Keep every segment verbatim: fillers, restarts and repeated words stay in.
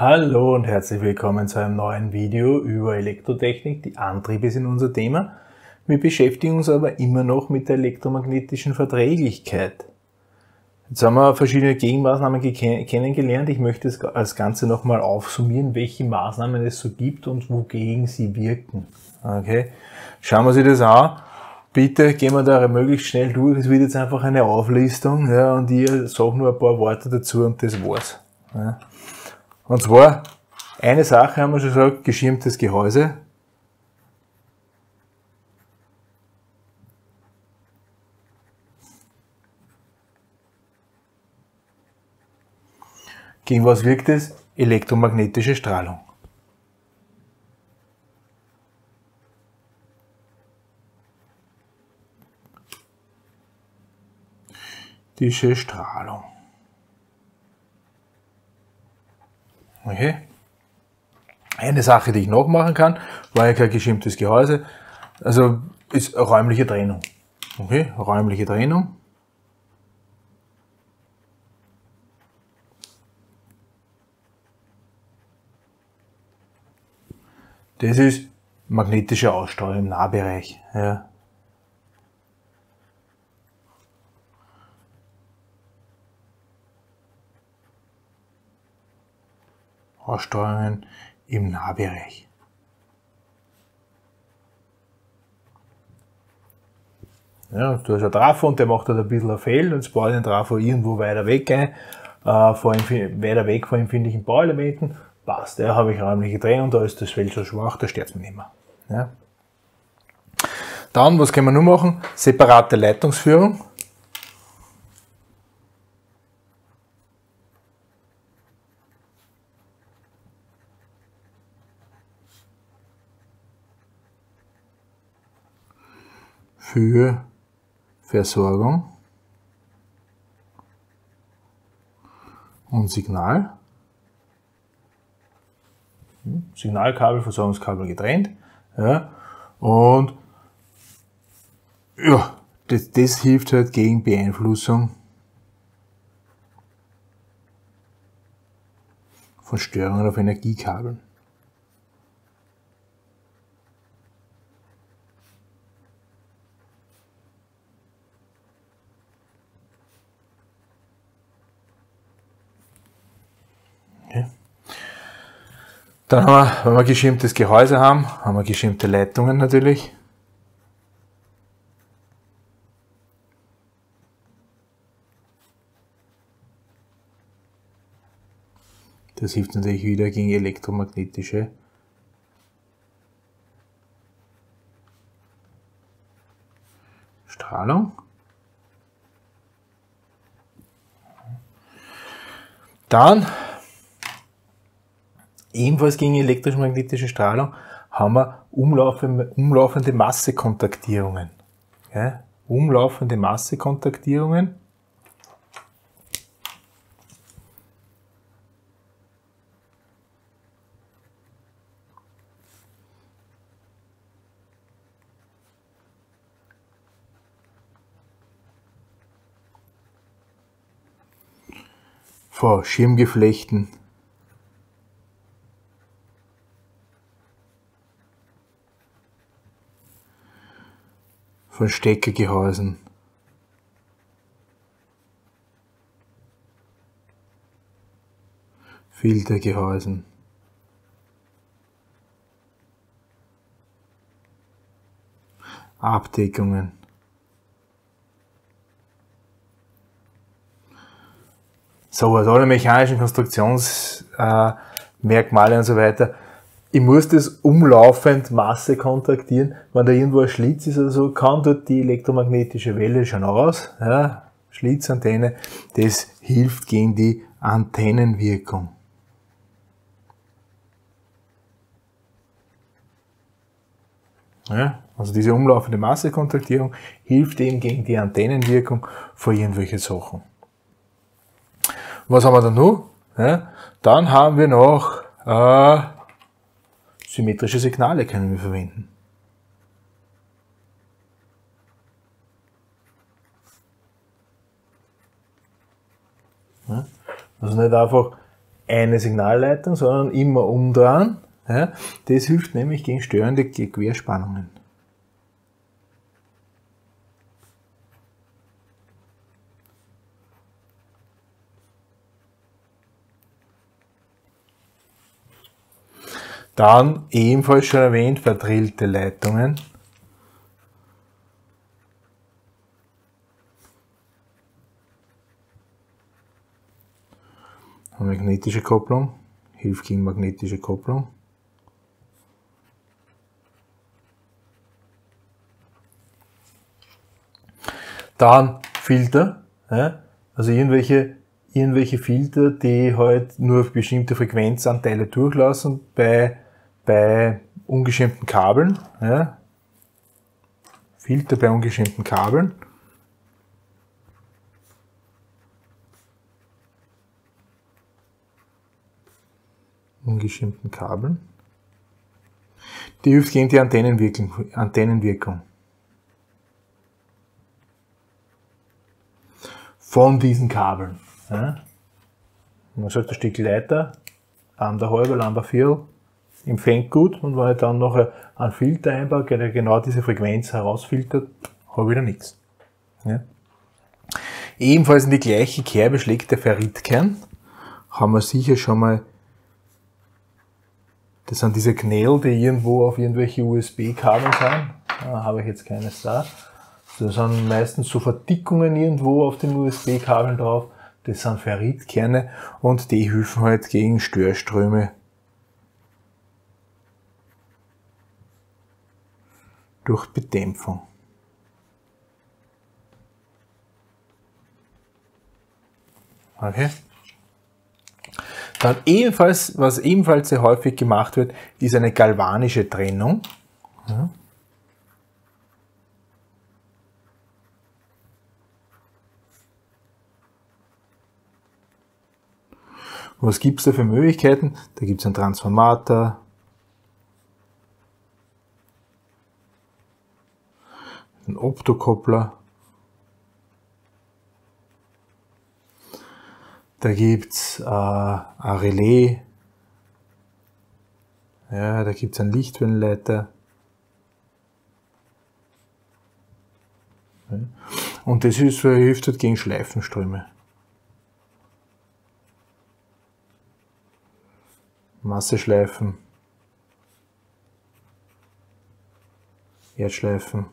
Hallo und herzlich willkommen zu einem neuen Video über Elektrotechnik. Die Antriebe sind unser Thema. Wir beschäftigen uns aber immer noch mit der elektromagnetischen Verträglichkeit. Jetzt haben wir verschiedene Gegenmaßnahmen kennengelernt. Ich möchte das Ganze nochmal aufsummieren, welche Maßnahmen es so gibt und wogegen sie wirken. Okay. Schauen wir uns das an. Bitte gehen wir da möglichst schnell durch. Es wird jetzt einfach eine Auflistung, ja, und ihr sagt nur ein paar Worte dazu und das war's. Ja. Und zwar, eine Sache haben wir schon gesagt, geschirmtes Gehäuse. Gegen was wirkt es? Elektromagnetische Strahlung. Diese Strahlung. Okay. Eine Sache, die ich noch machen kann, war ja kein geschirmtes Gehäuse, also ist räumliche Trennung. Okay, räumliche Trennung. Das ist magnetische Ausstrahlung im Nahbereich. Ja. Ausstrahlungen im Nahbereich. Ja, du hast einen Trafo und der macht halt ein bisschen ein Feld und jetzt baut den Trafo irgendwo weiter weg ein, äh, vor weiter weg von empfindlichen Bauelementen. Passt, da ja, habe ich räumliche Trennung, da ist das Feld so schwach, da stört es mich nicht mehr. Ja. Dann, was können wir nur machen? Separate Leitungsführung. Für Versorgung und Signal. Signalkabel, Versorgungskabel getrennt. Ja, und ja, das, das hilft halt gegen Beeinflussung von Störungen auf Energiekabeln. Okay. Dann haben wir, wenn wir geschirmtes Gehäuse haben, haben wir geschirmte Leitungen natürlich. Das hilft natürlich wieder gegen elektromagnetische Strahlung. Dann, ebenfalls gegen elektromagnetische Strahlung, haben wir umlaufende, umlaufende Massekontaktierungen. Ja, umlaufende Massekontaktierungen. Vor Schirmgeflechten. Von Steckergehäusen. Filtergehäusen. Abdeckungen. So, also alle mechanischen Konstruktionsmerkmale äh, und so weiter. Ich muss das umlaufend Masse kontaktieren. Wenn da irgendwo ein Schlitz ist oder so, kann dort die elektromagnetische Welle schon raus. Ja, Schlitzantenne, das hilft gegen die Antennenwirkung. Ja, also diese umlaufende Massekontaktierung hilft eben gegen die Antennenwirkung von irgendwelchen Sachen. Was haben wir dann noch? Ja, dann haben wir noch äh, symmetrische Signale können wir verwenden. Ja, also nicht einfach eine Signalleitung, sondern immer umdrehen. Ja, das hilft nämlich gegen störende Querspannungen. Dann ebenfalls schon erwähnt, verdrillte Leitungen. Magnetische Kopplung, hilft gegen magnetische Kopplung. Dann Filter, ja, also irgendwelche, irgendwelche Filter, die halt nur auf bestimmte Frequenzanteile durchlassen bei, bei ungeschirmten Kabeln. Ja. Filter bei ungeschirmten Kabeln. Ungeschirmten Kabeln. Die hilft gegen die Antennenwirkung. Antennenwirkung. Von diesen Kabeln. Ja. Man sagt ein Stück Leiter, anderthalb, ein Viertel, empfängt gut, und wenn ich dann noch einen Filter einbaue, der genau diese Frequenz herausfiltert, habe ich wieder nichts. Ja. Ebenfalls in die gleiche Kerbe schlägt der Ferritkern. Haben wir sicher schon mal. Das sind diese Knäll, die irgendwo auf irgendwelche U S B-Kabeln sind. Da habe ich jetzt keines da. Das sind meistens so Verdickungen irgendwo auf den U S B-Kabeln drauf. Das sind Ferritkerne und die helfen halt gegen Störströme durch Bedämpfung. Okay. Dann ebenfalls, was ebenfalls sehr häufig gemacht wird, ist eine galvanische Trennung. Ja. Was gibt es da für Möglichkeiten? Da gibt es einen Transformator, einen Optokoppler, da gibt es äh, ein Relais, ja, da gibt es einen Lichtwellenleiter. Ja. Und das ist, hilft halt gegen Schleifenströme. Masseschleifen, Erdschleifen,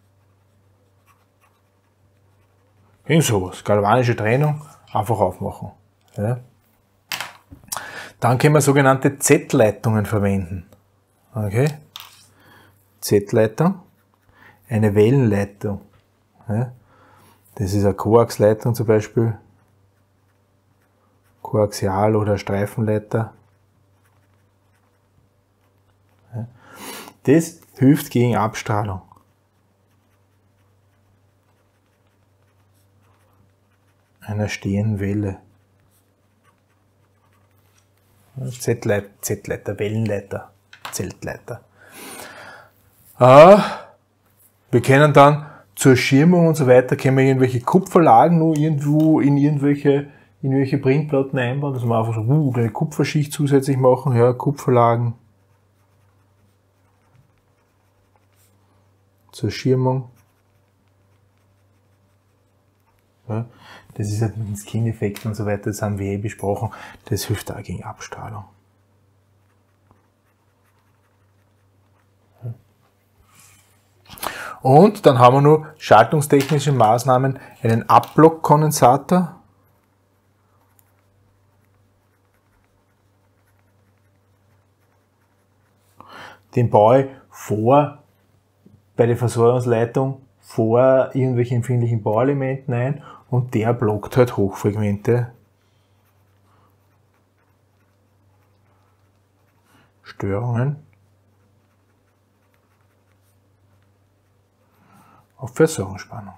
irgend sowas, galvanische Trennung, einfach aufmachen. Ja. Dann können wir sogenannte Z-Leitungen verwenden. Okay. Z-Leitung, eine Wellenleitung. Ja. Das ist eine Koaxleitung zum Beispiel, Koaxial- oder Streifenleiter. Das hilft gegen Abstrahlung. Einer stehenden Welle. Z-Leiter, Z-Leiter, Wellenleiter, Zeltleiter. Äh, wir können dann zur Schirmung und so weiter, können wir irgendwelche Kupferlagen nur irgendwo in irgendwelche, in irgendwelche Printplatten einbauen, dass wir einfach so uh, eine Kupferschicht zusätzlich machen, ja, Kupferlagen. Zur Schirmung. Ja, das ist halt mit dem Skin-Effekt und so weiter, das haben wir eh besprochen. Das hilft auch gegen Abstrahlung. Ja. Und dann haben wir noch schaltungstechnische Maßnahmen, einen Abblock-Kondensator. Den baue ich vor bei der Versorgungsleitung vor irgendwelche empfindlichen Bauelementen ein und der blockt halt hochfrequente Störungen auf Versorgungsspannung.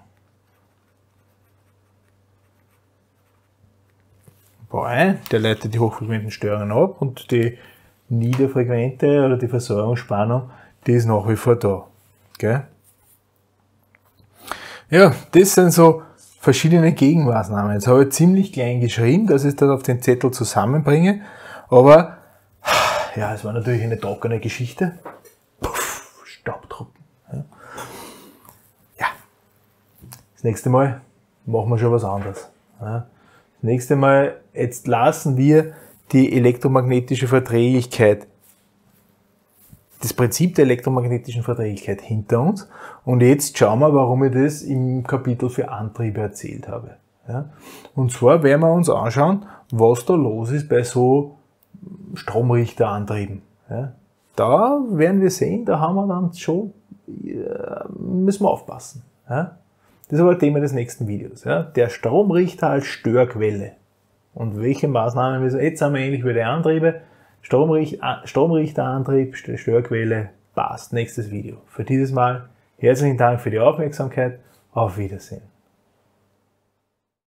Bau ein, der leitet die hochfrequenten Störungen ab und die niederfrequente oder die Versorgungsspannung, die ist nach wie vor da. Okay. Ja, das sind so verschiedene Gegenmaßnahmen. Jetzt habe ich ziemlich klein geschrieben, dass ich das auf den Zettel zusammenbringe, aber ja, es war natürlich eine trockene Geschichte. Puff, Staubtropfen. Ja. ja, das nächste Mal machen wir schon was anderes. Ja. Das nächste Mal, jetzt lassen wir die elektromagnetische Verträglichkeit, das Prinzip der elektromagnetischen Verträglichkeit hinter uns. Und jetzt schauen wir, warum ich das im Kapitel für Antriebe erzählt habe. Ja? Und zwar werden wir uns anschauen, was da los ist bei so Stromrichterantrieben. Ja? Da werden wir sehen, da haben wir dann schon, ja, müssen wir aufpassen. Ja? Das ist aber Thema des nächsten Videos. Ja? Der Stromrichter als Störquelle. Und welche Maßnahmen wir, jetzt haben wir ähnlich wie die Antriebe, Stromrichter, Stromrichterantrieb, Störquelle, passt. Nächstes Video. Für dieses Mal herzlichen Dank für die Aufmerksamkeit. Auf Wiedersehen.